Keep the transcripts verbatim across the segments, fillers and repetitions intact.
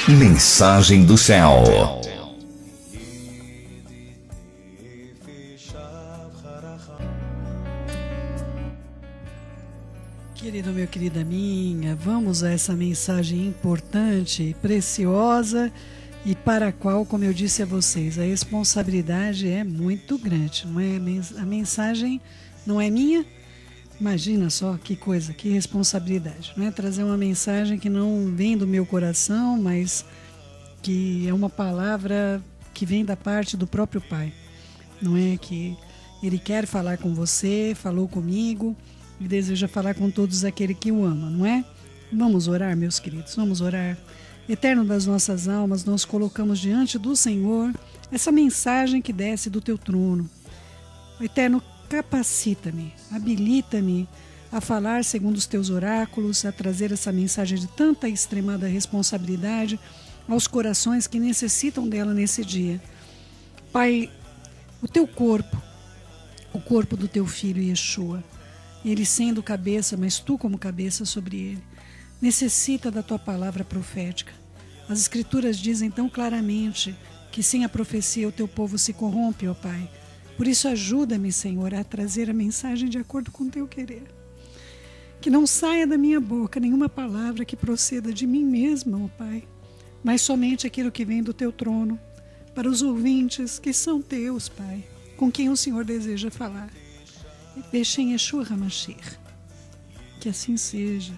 Mensagem do Céu. Querido meu, querida minha, vamos a essa mensagem importante, preciosa e para a qual, como eu disse a vocês, a responsabilidade é muito grande. Não é? A mensagem não é minha. Imagina só que coisa, que responsabilidade, não é? Trazer uma mensagem que não vem do meu coração, mas que é uma palavra que vem da parte do próprio Pai, não é? Que Ele quer falar com você, falou comigo e deseja falar com todos aqueles que o amam, não é? Vamos orar, meus queridos, vamos orar. Eterno das nossas almas, nós colocamos diante do Senhor essa mensagem que desce do teu trono. Eterno, capacita-me, habilita-me a falar segundo os teus oráculos, a trazer essa mensagem de tanta e extremada responsabilidade aos corações que necessitam dela nesse dia. Pai, o teu corpo, o corpo do teu filho Yeshua, ele sendo cabeça, mas tu como cabeça sobre ele, necessita da tua palavra profética. As Escrituras dizem tão claramente que sem a profecia o teu povo se corrompe, ó Pai. Por isso ajuda-me, Senhor, a trazer a mensagem de acordo com o teu querer. Que não saia da minha boca nenhuma palavra que proceda de mim mesma, ó Pai, mas somente aquilo que vem do teu trono, para os ouvintes que são teus, Pai, com quem o Senhor deseja falar. Deixa em Yeshua HaMashiach. Que assim seja.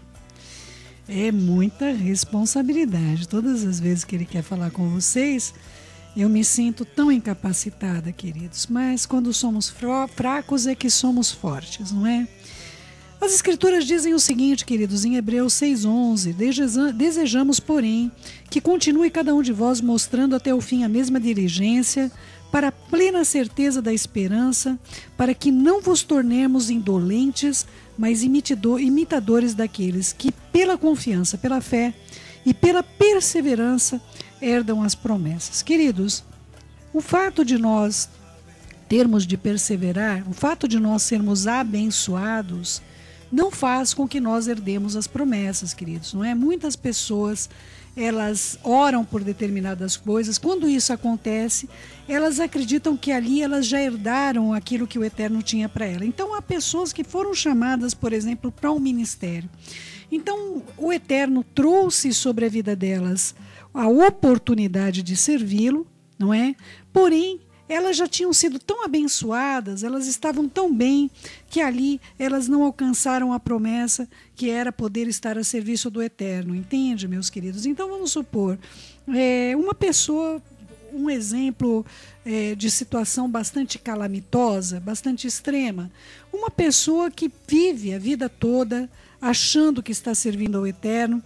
É muita responsabilidade. Todas as vezes que Ele quer falar com vocês, eu me sinto tão incapacitada, queridos. Mas quando somos fracos é que somos fortes, não é? As Escrituras dizem o seguinte, queridos, em Hebreus seis, onze. Desejamos, porém, que continue cada um de vós mostrando até o fim a mesma diligência, para a plena certeza da esperança, para que não vos tornemos indolentes, mas imitadores daqueles que, pela confiança, pela fé e pela perseverança, herdam as promessas. Queridos, o fato de nós termos de perseverar, o fato de nós sermos abençoados, não faz com que nós herdemos as promessas, queridos, não é? Muitas pessoas, elas oram por determinadas coisas. Quando isso acontece, elas acreditam que ali elas já herdaram aquilo que o Eterno tinha para ela. Então há pessoas que foram chamadas, por exemplo, para um ministério. Então o Eterno trouxe sobre a vida delas a oportunidade de servi-lo, não é? Porém, elas já tinham sido tão abençoadas, elas estavam tão bem, que ali elas não alcançaram a promessa que era poder estar a serviço do Eterno. Entende, meus queridos? Então vamos supor, é, uma pessoa, um exemplo é, de situação bastante calamitosa, bastante extrema. Uma pessoa que vive a vida toda achando que está servindo ao Eterno,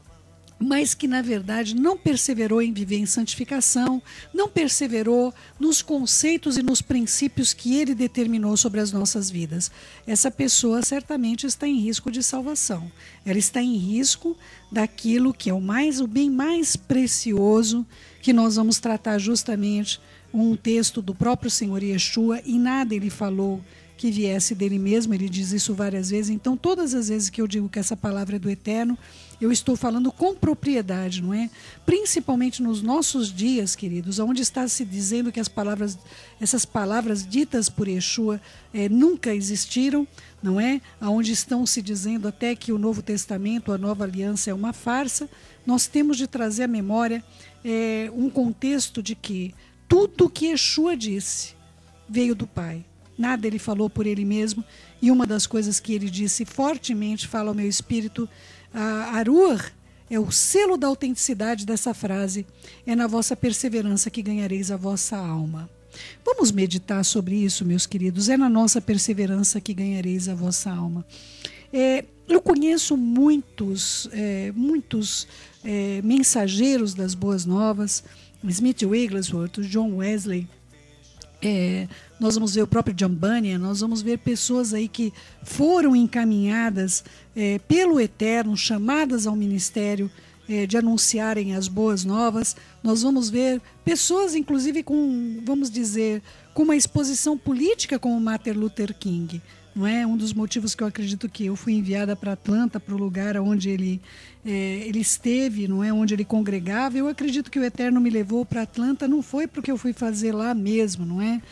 mas que, na verdade, não perseverou em viver em santificação, não perseverou nos conceitos e nos princípios que Ele determinou sobre as nossas vidas. Essa pessoa certamente está em risco de salvação. Ela está em risco daquilo que é o, mais, o bem mais precioso, que nós vamos tratar justamente um texto do próprio Senhor Yeshua, e nada Ele falou que viesse dele mesmo, Ele diz isso várias vezes. Então, todas as vezes que eu digo que essa palavra é do Eterno, eu estou falando com propriedade, não é? Principalmente nos nossos dias, queridos, onde está se dizendo que as palavras, essas palavras ditas por Yeshua é, nunca existiram, não é? Onde estão se dizendo até que o Novo Testamento, a Nova Aliança é uma farsa. Nós temos de trazer à memória é, um contexto de que tudo que Yeshua disse veio do Pai. Nada Ele falou por Ele mesmo, e uma das coisas que Ele disse fortemente, fala ao meu espírito, a Arur é o selo da autenticidade dessa frase, é na vossa perseverança que ganhareis a vossa alma. Vamos meditar sobre isso, meus queridos, é na nossa perseverança que ganhareis a vossa alma. É, eu conheço muitos, é, muitos é, mensageiros das boas novas, Smith Wigglesworth, John Wesley, É, nós vamos ver o próprio John Bunyan, nós vamos ver pessoas aí que foram encaminhadas é, pelo Eterno, chamadas ao ministério é, de anunciarem as boas novas. Nós vamos ver pessoas, inclusive, com, vamos dizer, com uma exposição política como Martin Luther King, não é? Um dos motivos que eu acredito que eu fui enviada para Atlanta, para o lugar onde ele, é, ele esteve, não é? Onde ele congregava. Eu acredito que o Eterno me levou para Atlanta, não foi porque eu fui fazer lá mesmo, não é?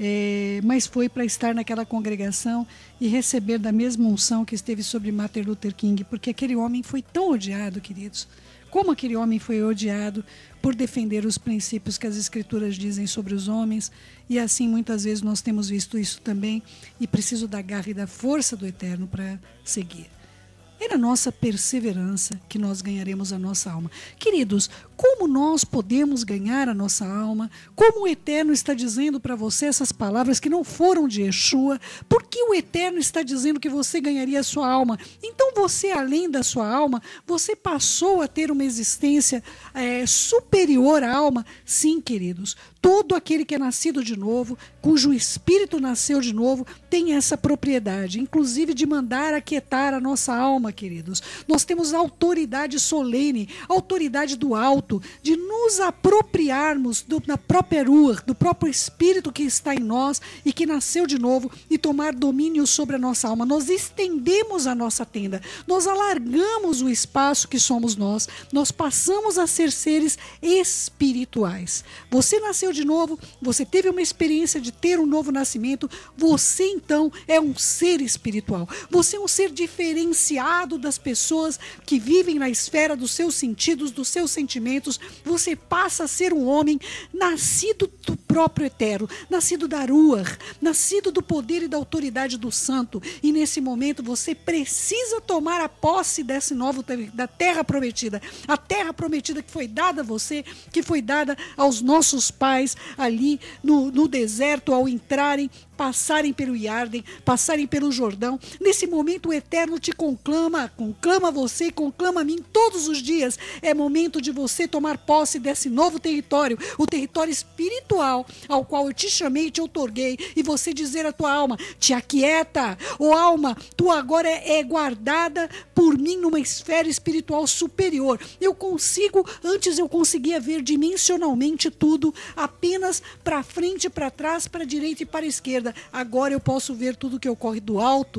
É, mas foi para estar naquela congregação e receber da mesma unção que esteve sobre Martin Luther King, porque aquele homem foi tão odiado, queridos. Como aquele homem foi odiado por defender os princípios que as Escrituras dizem sobre os homens. E assim, muitas vezes, nós temos visto isso também. E preciso da garra e da força do Eterno para seguir. É na nossa perseverança que nós ganharemos a nossa alma. Queridos, como nós podemos ganhar a nossa alma? Como o Eterno está dizendo para você essas palavras que não foram de Yeshua? Por que o Eterno está dizendo que você ganharia a sua alma? Então você, além da sua alma, você passou a ter uma existência é, superior à alma? Sim, queridos. Todo aquele que é nascido de novo, cujo espírito nasceu de novo, tem essa propriedade, inclusive de mandar aquietar a nossa alma, queridos. Nós temos a autoridade solene, a autoridade do alto, de nos apropriarmos do, da própria Ruach, do próprio espírito que está em nós e que nasceu de novo e tomar domínio sobre a nossa alma. Nós estendemos a nossa tenda, nós alargamos o espaço que somos nós, nós passamos a ser seres espirituais. Você nasceu de novo, você teve uma experiência de ter um novo nascimento, você então é um ser espiritual. Você é um ser diferenciado das pessoas que vivem na esfera dos seus sentidos, dos seus sentimentos. Você passa a ser um homem nascido do próprio Eterno, nascido da Ruach, nascido do poder e da autoridade do Santo. E nesse momento você precisa tomar a posse desse novo, da terra prometida. A terra prometida que foi dada a você, que foi dada aos nossos pais, ali no, no deserto, ao entrarem, passarem pelo Iarden, passarem pelo Jordão. Nesse momento o Eterno te conclama, conclama você, conclama a mim todos os dias. É momento de você tomar posse desse novo território, o território espiritual ao qual eu te chamei e te outorguei, e você dizer à tua alma: te aquieta, ó alma, tu agora é, é guardada por mim numa esfera espiritual superior. Eu consigo, antes eu conseguia ver dimensionalmente tudo, apenas para frente, para trás, para a direita e para a esquerda. Agora eu posso ver tudo que ocorre do alto.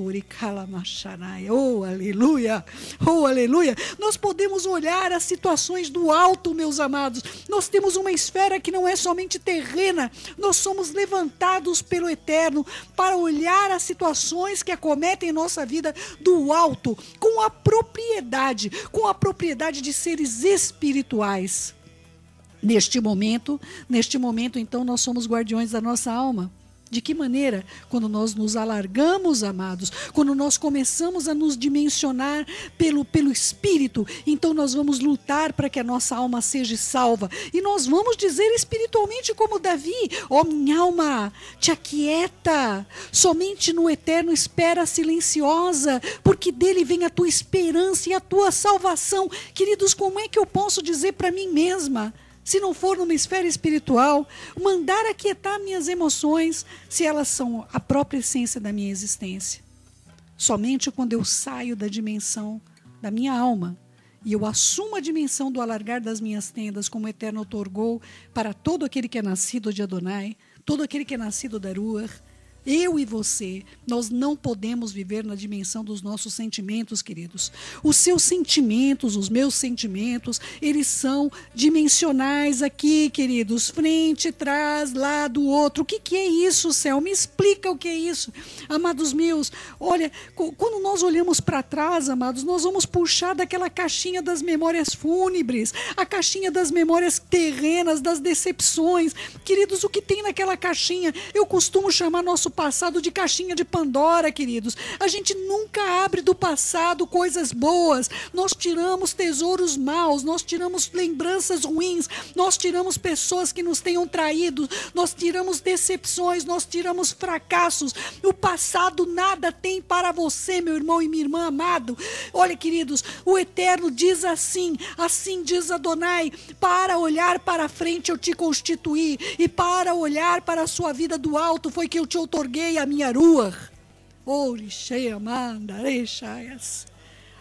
Oh, aleluia! Oh, aleluia! Nós podemos olhar as situações do alto, meus amados. Nós temos uma esfera que não é somente terrena. Nós somos levantados pelo Eterno para olhar as situações que acometem em nossa vida do alto, com a propriedade, com a propriedade de seres espirituais. Neste momento, neste momento, então, nós somos guardiões da nossa alma. De que maneira? Quando nós nos alargamos, amados, quando nós começamos a nos dimensionar pelo, pelo Espírito, então nós vamos lutar para que a nossa alma seja salva. E nós vamos dizer espiritualmente como Davi: ó, minha alma, te aquieta, somente no Eterno espera silenciosa, porque dele vem a tua esperança e a tua salvação. Queridos, como é que eu posso dizer para mim mesma, se não for numa esfera espiritual, mandar aquietar minhas emoções, se elas são a própria essência da minha existência? Somente quando eu saio da dimensão da minha alma e eu assumo a dimensão do alargar das minhas tendas, como o Eterno outorgou para todo aquele que é nascido de Adonai, todo aquele que é nascido da Ruach, eu e você, nós não podemos viver na dimensão dos nossos sentimentos, queridos. Os seus sentimentos, os meus sentimentos, eles são dimensionais aqui, queridos. Frente, trás, lado, outro. O que, que é isso, céu? Me explica o que é isso. Amados meus, olha, quando nós olhamos para trás, amados, nós vamos puxar daquela caixinha das memórias fúnebres, a caixinha das memórias terrenas, das decepções. Queridos, o que tem naquela caixinha? Eu costumo chamar nosso passado de caixinha de Pandora, queridos. A gente nunca abre do passado coisas boas. Nós tiramos tesouros maus, nós tiramos lembranças ruins, nós tiramos pessoas que nos tenham traído, nós tiramos decepções, nós tiramos fracassos. O passado nada tem para você, meu irmão e minha irmã amado. Olha, queridos, o Eterno diz assim, assim diz Adonai: para olhar para frente eu te constituí, e para olhar para a sua vida do alto foi que eu te outorguei a minha Ruach.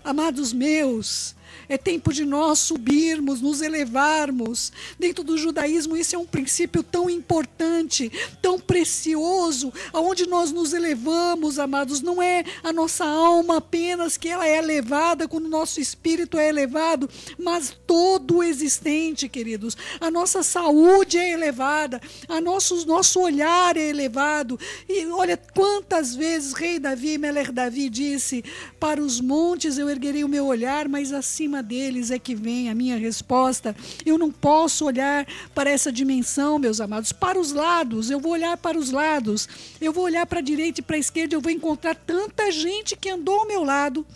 Amados meus, é tempo de nós subirmos, nos elevarmos. Dentro do judaísmo, isso é um princípio tão importante, tão precioso, aonde nós nos elevamos, amados. Não é a nossa alma apenas que ela é elevada, quando o nosso espírito é elevado, mas todo o existente, queridos. A nossa saúde é elevada, a nosso, nosso olhar é elevado. E olha quantas vezes rei Davi, Meler Davi disse, para os montes eu erguerei o meu olhar, mas acima deles é que vem a minha resposta. Eu não posso olhar para essa dimensão, meus amados, para os lados. Eu vou olhar para os lados, eu vou olhar para a direita e para a esquerda. Eu vou encontrar tanta gente que andou ao meu lado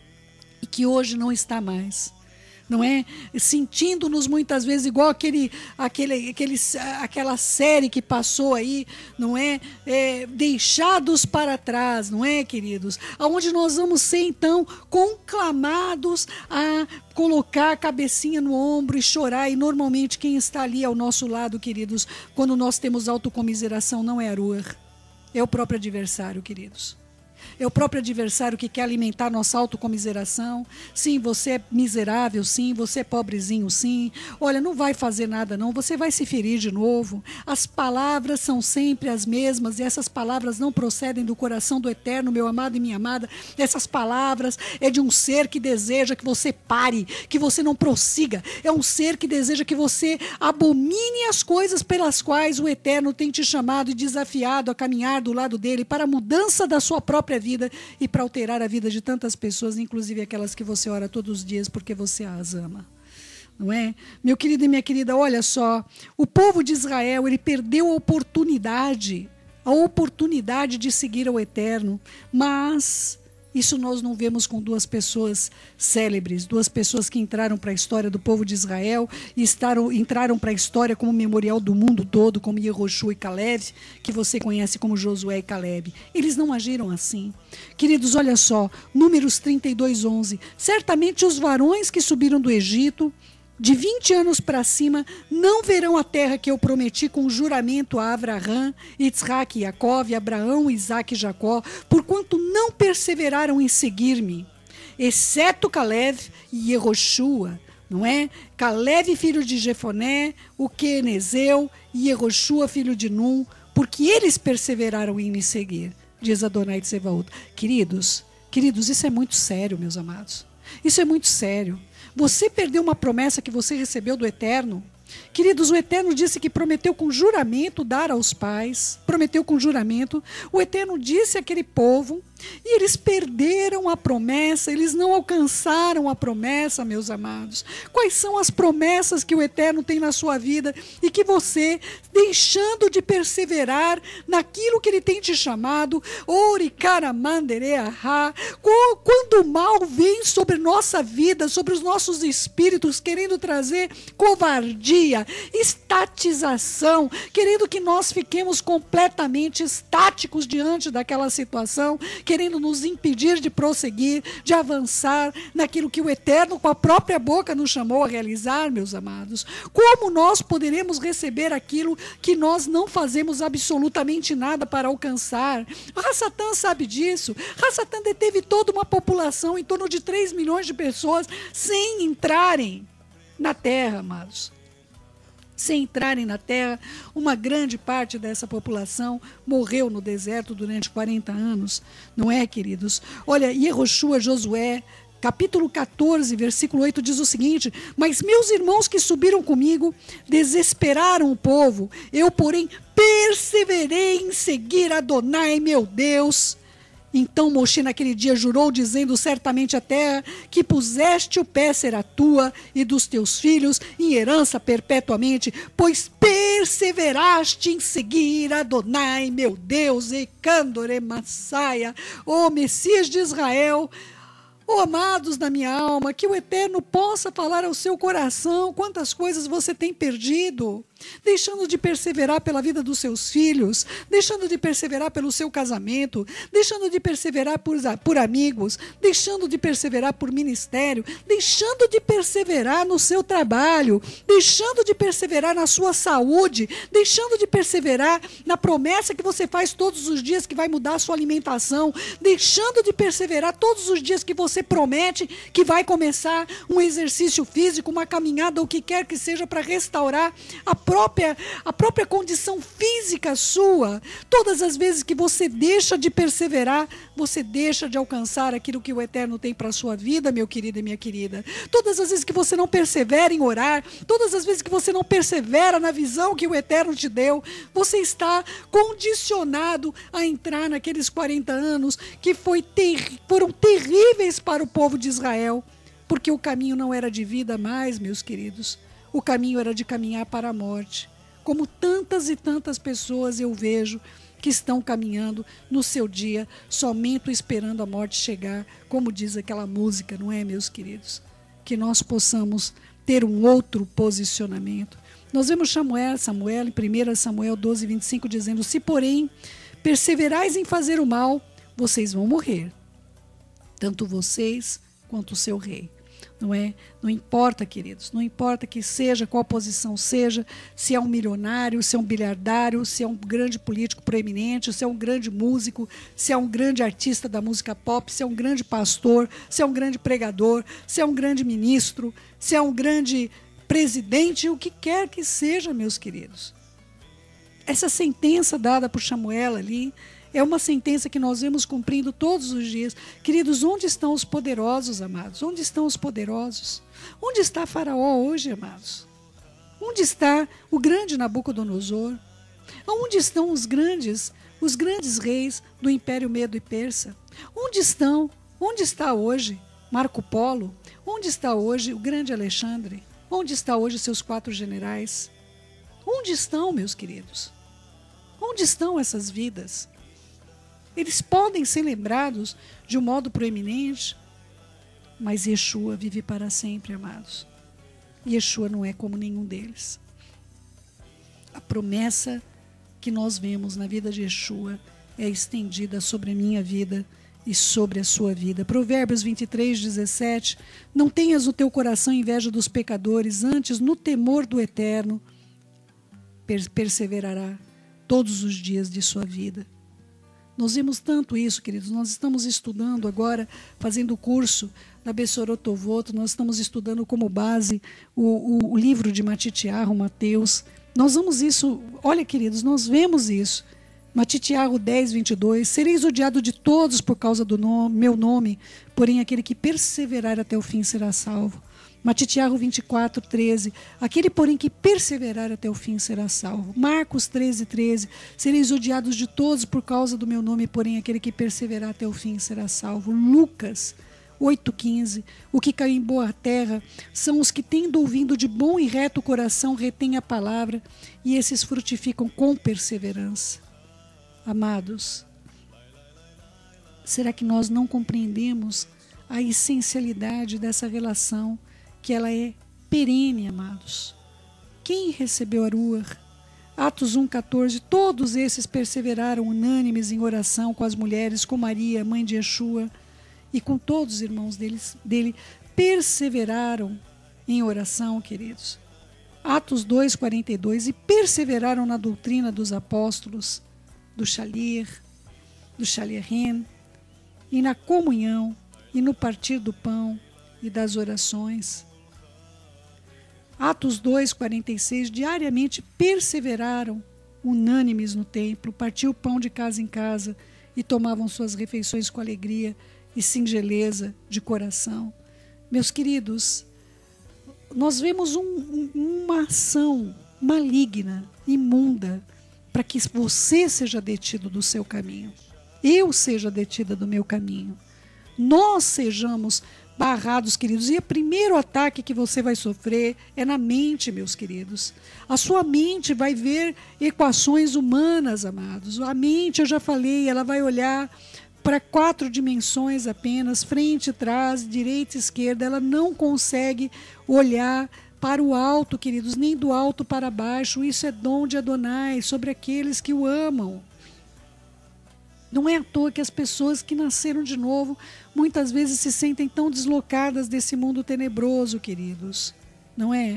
e que hoje não está mais, não é? Sentindo-nos muitas vezes igual aquele, aquele, aquele, aquela série que passou aí, não é? É, deixados para trás, não é, queridos? Aonde nós vamos ser então conclamados a colocar a cabecinha no ombro e chorar. E normalmente quem está ali ao nosso lado, queridos, quando nós temos autocomiseração, não é a Ruach, é o próprio adversário, queridos. É o próprio adversário que quer alimentar nossa autocomiseração. Sim, você é miserável, sim, você é pobrezinho, sim. Olha, não vai fazer nada não, você vai se ferir de novo. As palavras são sempre as mesmas, e essas palavras não procedem do coração do Eterno, meu amado e minha amada. Essas palavras é de um ser que deseja que você pare, que você não prossiga. É um ser que deseja que você abomine as coisas pelas quais o Eterno tem te chamado e desafiado a caminhar do lado dele para a mudança da sua própria vida e para alterar a vida de tantas pessoas, inclusive aquelas que você ora todos os dias porque você as ama. Não é? Meu querido e minha querida, olha só, o povo de Israel, ele perdeu a oportunidade, a oportunidade de seguir ao Eterno, mas isso nós não vemos com duas pessoas célebres, duas pessoas que entraram para a história do povo de Israel e estaram, entraram para a história como memorial do mundo todo, como Yehoshua e Caleb, que você conhece como Josué e Caleb. Eles não agiram assim. Queridos, olha só, Números trinta e dois, onze. Certamente os varões que subiram do Egito, de vinte anos para cima, não verão a terra que eu prometi com juramento a Abraão, Isaac e Jacó, Abraão, Isaac e Jacó, porquanto não perseveraram em seguir-me, exceto Caleb e Yehoshua, não é? Caleb, filho de Jefoné, o quenezeu, e Yehoshua, filho de Num, porque eles perseveraram em me seguir, diz Adonai Tsevaot. Queridos, queridos, isso é muito sério, meus amados. Isso é muito sério. Você perdeu uma promessa que você recebeu do Eterno. Queridos, o Eterno disse que prometeu com juramento dar aos pais. Prometeu com juramento. O Eterno disse àquele povo. E eles perderam a promessa, eles não alcançaram a promessa, meus amados. Quais são as promessas que o Eterno tem na sua vida e que você, deixando de perseverar naquilo que Ele tem te chamado, quando o mal vem sobre nossa vida, sobre os nossos espíritos, querendo trazer covardia, estatização, querendo que nós fiquemos completamente estáticos diante daquela situação, querendo nos impedir de prosseguir, de avançar naquilo que o Eterno com a própria boca nos chamou a realizar, meus amados. Como nós poderemos receber aquilo que nós não fazemos absolutamente nada para alcançar? Hassatan sabe disso. Hassatan deteve toda uma população, em torno de três milhões de pessoas, sem entrarem na terra, amados. Sem entrarem na terra, uma grande parte dessa população morreu no deserto durante quarenta anos, não é, queridos? Olha, Yehoshua, Josué, capítulo quatorze, versículo oito, diz o seguinte: mas meus irmãos que subiram comigo desesperaram o povo, eu, porém, perseverei em seguir Adonai, meu Deus. Então Moshe naquele dia jurou, dizendo: certamente a terra que puseste o pé será tua e dos teus filhos em herança perpetuamente, pois perseveraste em seguir Adonai, meu Deus, e Candore Massaia, o Messias de Israel. Oh, amados da minha alma, que o Eterno possa falar ao seu coração quantas coisas você tem perdido. deixando de perseverar pela vida dos seus filhos, deixando de perseverar pelo seu casamento, deixando de perseverar por, por amigos, deixando de perseverar por ministério, deixando de perseverar no seu trabalho, deixando de perseverar na sua saúde, deixando de perseverar na promessa que você faz todos os dias que vai mudar a sua alimentação, deixando de perseverar todos os dias que você promete que vai começar um exercício físico, uma caminhada, o que quer que seja para restaurar a própria, a própria condição física sua. Todas as vezes que você deixa de perseverar, você deixa de alcançar aquilo que o Eterno tem para a sua vida, meu querido e minha querida. Todas as vezes que você não persevera em orar, todas as vezes que você não persevera na visão que o Eterno te deu, você está condicionado a entrar naqueles quarenta anos que foi ter, foram terríveis para o povo de Israel, porque o caminho não era de vida mais, meus queridos. O caminho era de caminhar para a morte. Como tantas e tantas pessoas eu vejo que estão caminhando no seu dia, somente esperando a morte chegar, como diz aquela música, não é, meus queridos? Que nós possamos ter um outro posicionamento. Nós vemos Samuel, Samuel em primeiro Samuel doze, vinte e cinco, dizendo: se porém perseverais em fazer o mal, vocês vão morrer, tanto vocês quanto o seu rei. Não é? Não importa, queridos, não importa que seja, qual posição seja, se é um milionário, se é um bilhardário, se é um grande político proeminente, se é um grande músico, se é um grande artista da música pop, se é um grande pastor, se é um grande pregador, se é um grande ministro, se é um grande presidente, o que quer que seja, meus queridos. Essa sentença dada por Samuel ali é uma sentença que nós vemos cumprindo todos os dias. Queridos, onde estão os poderosos, amados? Onde estão os poderosos? Onde está Faraó hoje, amados? Onde está o grande Nabucodonosor? Onde estão os grandes, os grandes reis do Império Medo e Persa? Onde estão? Onde está hoje Marco Polo? Onde está hoje o grande Alexandre? Onde está hoje seus quatro generais? Onde estão, meus queridos? Onde estão essas vidas? Eles podem ser lembrados de um modo proeminente, mas Yeshua vive para sempre, amados. Yeshua não é como nenhum deles. A promessa que nós vemos na vida de Yeshua é estendida sobre a minha vida e sobre a sua vida. Provérbios vinte e três, dezessete. Não tenhas no teu coração inveja dos pecadores, antes no temor do Eterno perseverará todos os dias de sua vida. Nós vemos tanto isso, queridos. Nós estamos estudando agora, fazendo o curso da Bessorotovoto, nós estamos estudando como base o, o, o livro de Matitiahu, Mateus. Nós vamos isso, olha, queridos, nós vemos isso. Matitiahu dez, vinte e dois. Sereis odiado de todos por causa do nome, meu nome, porém aquele que perseverar até o fim será salvo. Matitiahu vinte e quatro, treze. Aquele, porém, que perseverar até o fim será salvo. Marcos treze, treze. Sereis odiados de todos por causa do meu nome, porém aquele que perseverar até o fim será salvo. Lucas oito, quinze. O que caiu em boa terra são os que, tendo ouvido de bom e reto coração, retêm a palavra, e esses frutificam com perseverança. Amados, será que nós não compreendemos a essencialidade dessa relação, que ela é perene, amados? Quem recebeu a Ruach? Atos um, quatorze. Todos esses perseveraram unânimes em oração com as mulheres, com Maria, mãe de Yeshua, e com todos os irmãos deles, dele, perseveraram em oração, queridos. Atos dois, quarenta e dois. E perseveraram na doutrina dos apóstolos, do Shalir, do Shalirrim, e na comunhão, e no partir do pão e das orações. Atos dois, quarenta e seis. Diariamente perseveraram unânimes no templo, partiam o pão de casa em casa e tomavam suas refeições com alegria e singeleza de coração. Meus queridos, nós vemos um, um, uma ação maligna, imunda, para que você seja detido do seu caminho, eu seja detida do meu caminho, nós sejamos barrados, queridos. E o primeiro ataque que você vai sofrer é na mente, meus queridos. A sua mente vai ver equações humanas, amados. A mente, eu já falei, ela vai olhar para quatro dimensões apenas, frente, trás, direita e esquerda. Ela não consegue olhar para o alto, queridos, nem do alto para baixo. Isso é dom de Adonai sobre aqueles que o amam. Não é à toa que as pessoas que nasceram de novo muitas vezes se sentem tão deslocadas desse mundo tenebroso, queridos. Não é?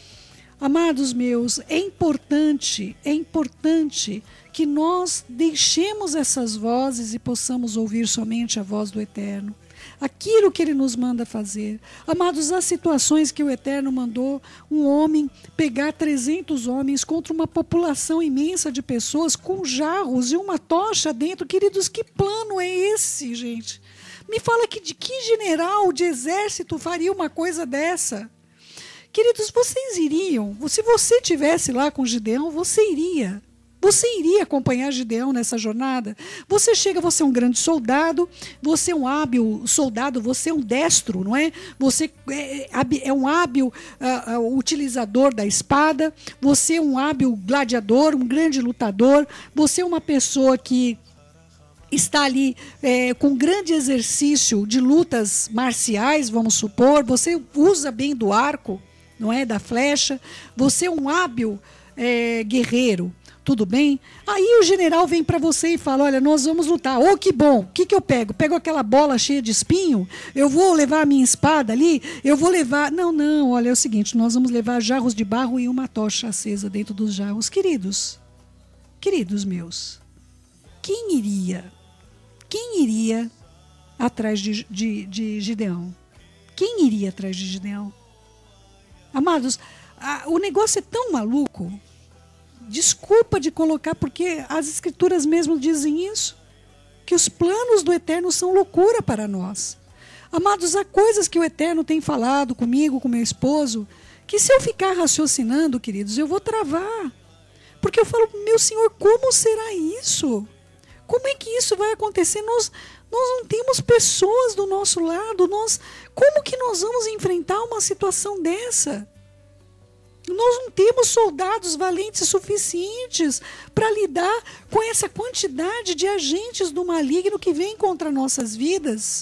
Amados meus, é importante, é importante que nós deixemos essas vozes e possamos ouvir somente a voz do Eterno. Aquilo que Ele nos manda fazer. Amados, há situações que o Eterno mandou um homem pegar trezentos homens contra uma população imensa de pessoas com jarros e uma tocha dentro. Queridos, que plano é esse, gente? Me fala que de que general de exército faria uma coisa dessa? Queridos, vocês iriam, se você estivesse lá com Gideão, você iria. Você iria acompanhar Gideão nessa jornada? Você chega, você é um grande soldado, você é um hábil soldado, você é um destro, não é? Você é, é um hábil uh, uh, utilizador da espada, você é um hábil gladiador, um grande lutador, você é uma pessoa que está ali é, com grande exercício de lutas marciais, vamos supor, você usa bem do arco, não é? Da flecha, você é um hábil é, guerreiro. Tudo bem? Aí o general vem para você e fala, olha, nós vamos lutar. Oh, que bom. O que, que eu pego? Pego aquela bola cheia de espinho? Eu vou levar a minha espada ali? Eu vou levar... Não, não, olha, é o seguinte, nós vamos levar jarros de barro e uma tocha acesa dentro dos jarros. Queridos, queridos meus, quem iria, quem iria atrás de, de, de Gideão? Quem iria atrás de Gideão? Amados, a, o negócio é tão maluco... Desculpa de colocar, porque as escrituras mesmo dizem isso, que os planos do Eterno são loucura para nós. Amados, há coisas que o Eterno tem falado comigo, com meu esposo, que se eu ficar raciocinando, queridos, eu vou travar. Porque eu falo, meu Senhor, como será isso? Como é que isso vai acontecer? Nós, nós não temos pessoas do nosso lado, nós, como que nós vamos enfrentar uma situação dessa? Nós não temos soldados valentes suficientes para lidar com essa quantidade de agentes do maligno que vem contra nossas vidas.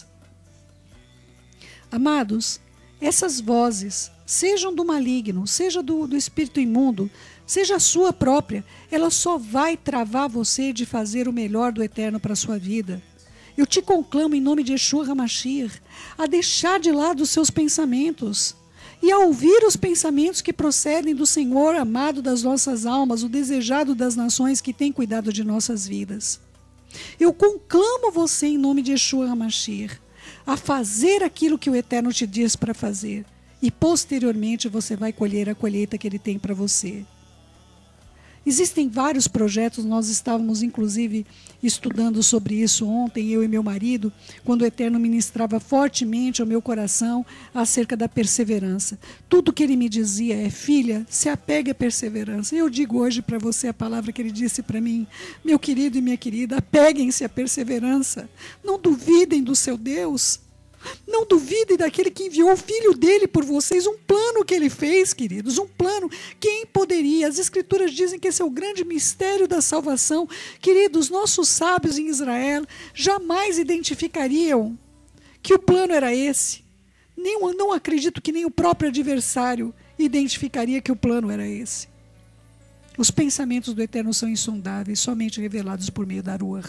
Amados, essas vozes, sejam do maligno, seja do, do espírito imundo, seja a sua própria, ela só vai travar você de fazer o melhor do Eterno para a sua vida. Eu te conclamo em nome de Yeshua HaMashiach a deixar de lado os seus pensamentos e a ouvir os pensamentos que procedem do Senhor amado das nossas almas, o desejado das nações que tem cuidado de nossas vidas. Eu conclamo você em nome de Yeshua HaMashiach a fazer aquilo que o Eterno te diz para fazer e posteriormente você vai colher a colheita que Ele tem para você. Existem vários projetos, nós estávamos inclusive estudando sobre isso ontem, eu e meu marido, quando o Eterno ministrava fortemente ao meu coração acerca da perseverança. Tudo que ele me dizia é, filha, se apegue à perseverança. Eu digo hoje para você a palavra que ele disse para mim, meu querido e minha querida, apeguem-se à perseverança. Não duvidem do seu Deus. Não duvidem daquele que enviou o filho dele por vocês, um plano que ele fez, queridos, um plano. Quem poderia? As escrituras dizem que esse é o grande mistério da salvação. Queridos, nossos sábios em Israel jamais identificariam que o plano era esse. Nem, não acredito que nem o próprio adversário identificaria que o plano era esse. Os pensamentos do Eterno são insondáveis, somente revelados por meio da Ruach.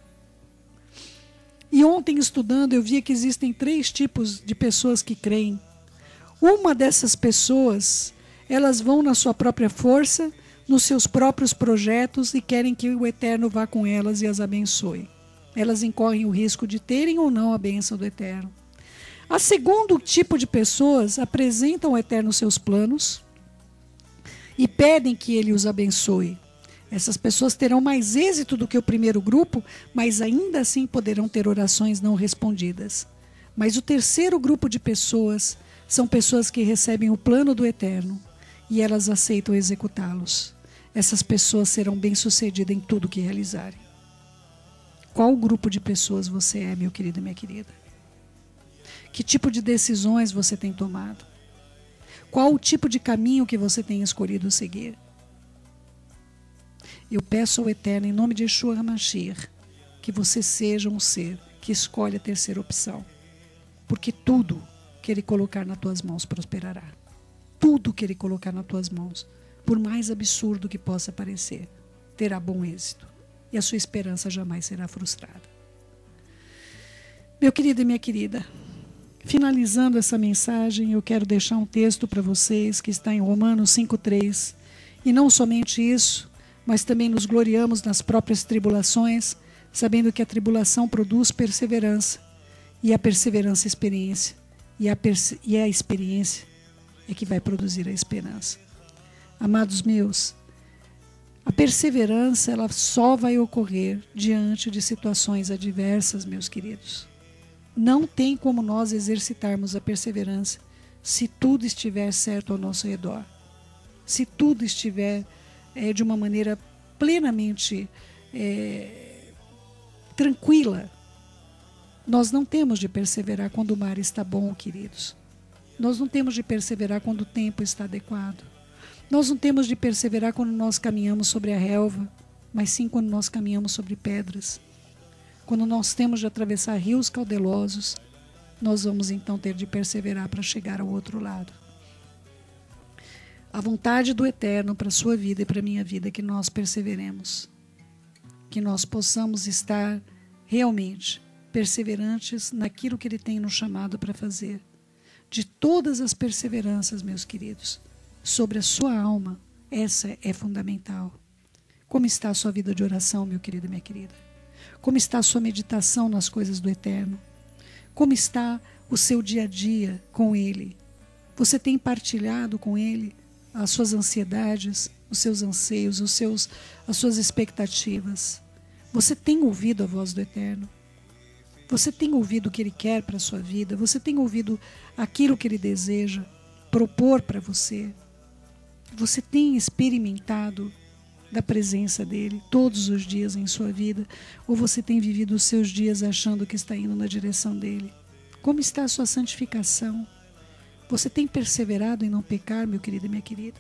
E ontem, estudando, eu via que existem três tipos de pessoas que creem. Uma dessas pessoas, elas vão na sua própria força, nos seus próprios projetos e querem que o Eterno vá com elas e as abençoe. Elas incorrem o risco de terem ou não a bênção do Eterno. A segundo tipo de pessoas apresentam ao Eterno seus planos e pedem que Ele os abençoe. Essas pessoas terão mais êxito do que o primeiro grupo, mas ainda assim poderão ter orações não respondidas. Mas o terceiro grupo de pessoas são pessoas que recebem o plano do Eterno e elas aceitam executá-los. Essas pessoas serão bem-sucedidas em tudo que realizarem. Qual grupo de pessoas você é, meu querido e minha querida? Que tipo de decisões você tem tomado? Qual o tipo de caminho que você tem escolhido seguir? Eu peço ao Eterno, em nome de Yeshua HaMashiach, que você seja um ser que escolhe a terceira opção. Porque tudo que Ele colocar nas tuas mãos prosperará. tudo que Ele colocar nas tuas mãos, por mais absurdo que possa parecer, terá bom êxito. E a sua esperança jamais será frustrada. Meu querido e minha querida, finalizando essa mensagem, eu quero deixar um texto para vocês que está em Romanos cinco, três. E não somente isso, mas também nos gloriamos nas próprias tribulações, sabendo que a tribulação produz perseverança, e a perseverança experiência, e a, perse e a experiência é que vai produzir a esperança. Amados meus, a perseverança ela só vai ocorrer diante de situações adversas, meus queridos. Não tem como nós exercitarmos a perseverança se tudo estiver certo ao nosso redor. Se tudo estiver é, de uma maneira plenamente é, tranquila. Nós não temos de perseverar quando o mar está bom, queridos. Nós não temos de perseverar quando o tempo está adequado. Nós não temos de perseverar quando nós caminhamos sobre a relva, mas sim quando nós caminhamos sobre pedras. Quando nós temos de atravessar rios caudalosos, nós vamos então ter de perseverar para chegar ao outro lado. A vontade do Eterno para a sua vida e para a minha vida é que nós perseveremos. Que nós possamos estar realmente perseverantes naquilo que Ele tem nos chamado para fazer. De todas as perseveranças, meus queridos, sobre a sua alma, essa é fundamental. Como está a sua vida de oração, meu querido e minha querida? Como está a sua meditação nas coisas do Eterno? Como está o seu dia a dia com Ele? Você tem partilhado com Ele as suas ansiedades, os seus anseios, os seus, as suas expectativas? Você tem ouvido a voz do Eterno? Você tem ouvido o que Ele quer para a sua vida? Você tem ouvido aquilo que Ele deseja propor para você? Você tem experimentado da presença dEle todos os dias em sua vida? Ou você tem vivido os seus dias achando que está indo na direção dEle? Como está a sua santificação? Você tem perseverado em não pecar, meu querido e minha querida?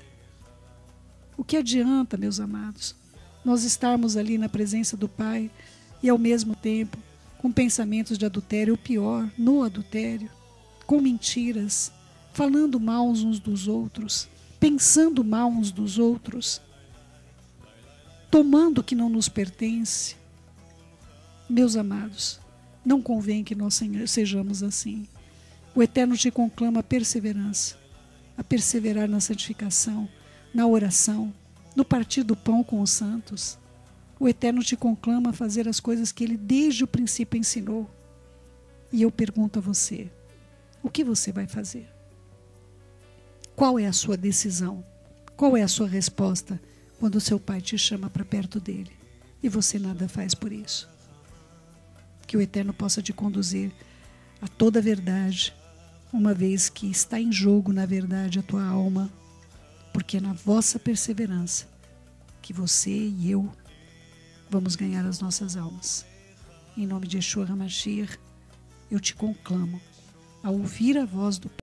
O que adianta, meus amados, nós estarmos ali na presença do Pai e ao mesmo tempo com pensamentos de adultério, ou pior, no adultério, com mentiras, falando mal uns dos outros, pensando mal uns dos outros, tomando o que não nos pertence? Meus amados, não convém que nós sejamos assim. O Eterno te conclama a perseverança, a perseverar na santificação, na oração, no partir do pão com os santos. O Eterno te conclama a fazer as coisas que Ele desde o princípio ensinou. E eu pergunto a você, o que você vai fazer? Qual é a sua decisão? Qual é a sua resposta quando o seu Pai te chama para perto dEle e você nada faz por isso? Que o Eterno possa te conduzir a toda a verdade, uma vez que está em jogo, na verdade, a tua alma, porque é na vossa perseverança que você e eu vamos ganhar as nossas almas. Em nome de Yeshua HaMashiach, eu te conclamo a ouvir a voz do Pai.